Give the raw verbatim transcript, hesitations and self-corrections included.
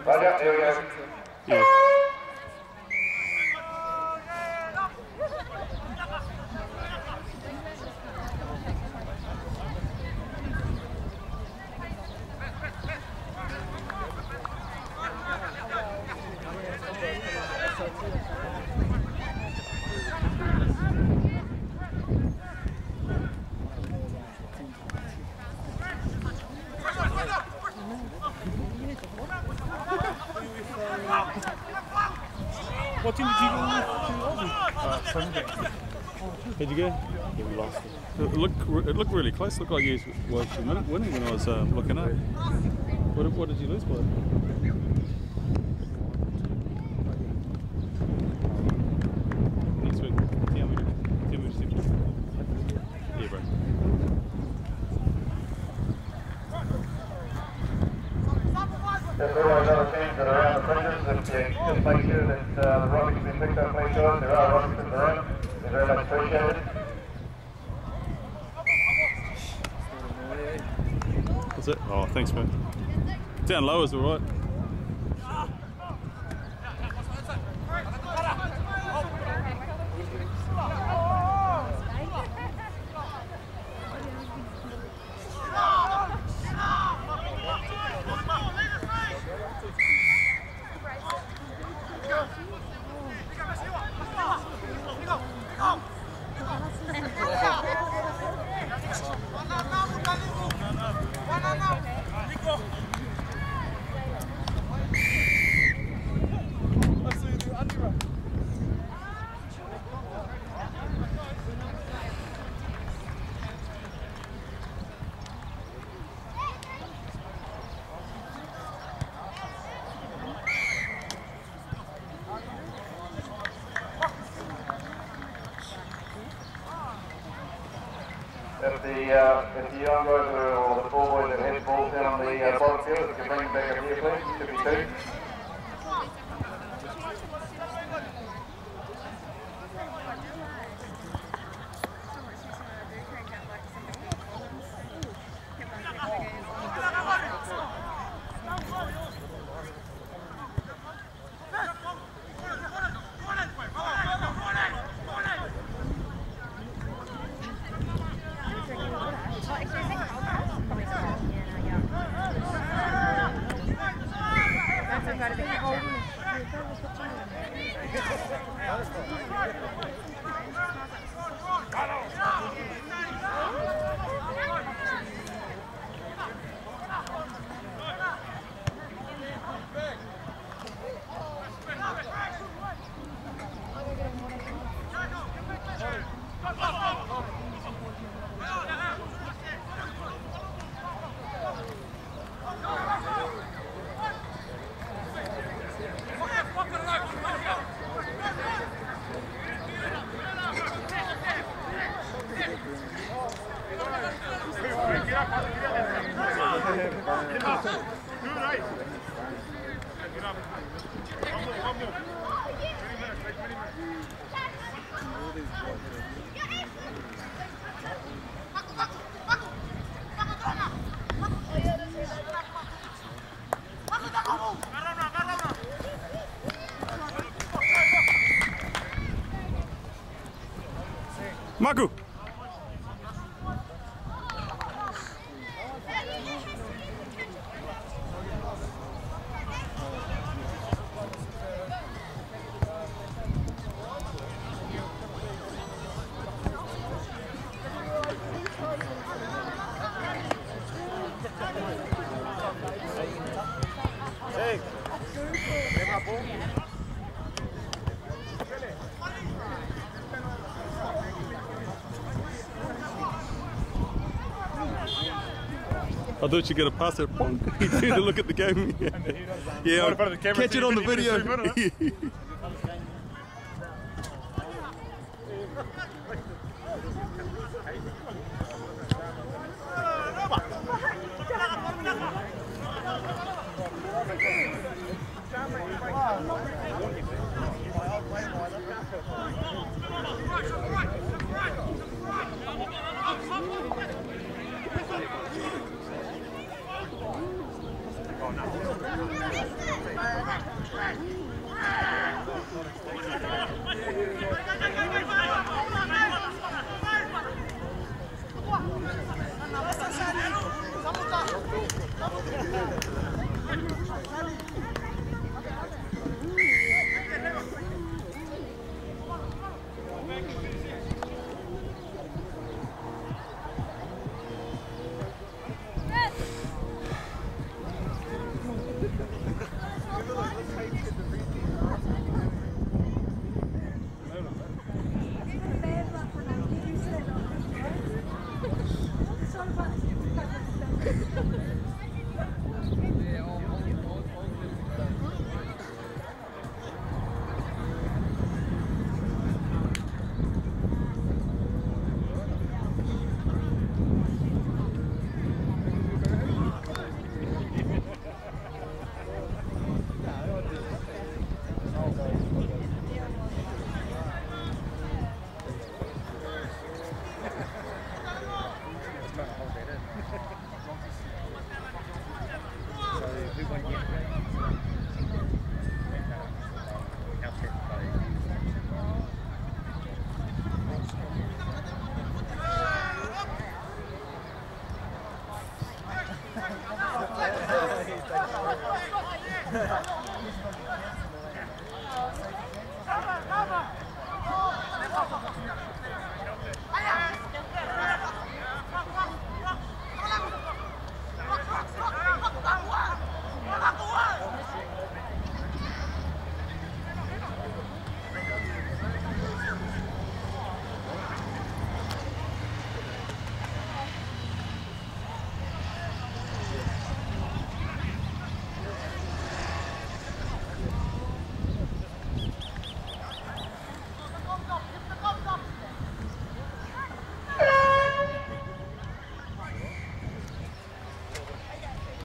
Roger, here we go. Yeah. What team did you go with? Uh, Sunday. Did you go? Yeah, we lost it. It looked, it looked really close. It looked like you were winning when I was uh, looking up. What, what did you lose by? Next week. Tell me, tell me to yeah, bro. There's always other teams that are around the fringes, and yeah, just make sure that uh, the rugby's been picked up, make sure there are rugby's in the room. They're very much appreciated. That's it? Oh, thanks, man. Down low is alright. If the, uh, if the young guys are, or the ball boys that head balls down on the uh, bottom field, if you can bring them back up here, please, should be two. Maku! I thought you were going to pass it. He turned to look at the game. Yeah, yeah in front of the camera, catch so it on the you can video. zoom